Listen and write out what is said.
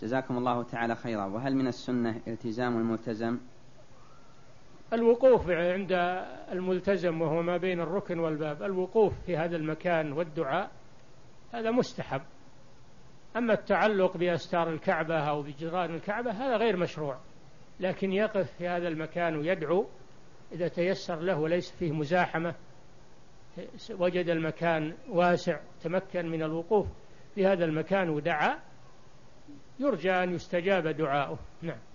جزاكم الله تعالى خيرا. وهل من السنة التزام الملتزم؟ الوقوف عند الملتزم وهو ما بين الركن والباب، الوقوف في هذا المكان والدعاء هذا مستحب. أما التعلق بأستار الكعبة أو بجدران الكعبة هذا غير مشروع، لكن يقف في هذا المكان ويدعو إذا تيسر له وليس فيه مزاحمة، وجد المكان واسع تمكن من الوقوف في هذا المكان ودعا، يرجى أن يستجاب دعاؤه. نعم.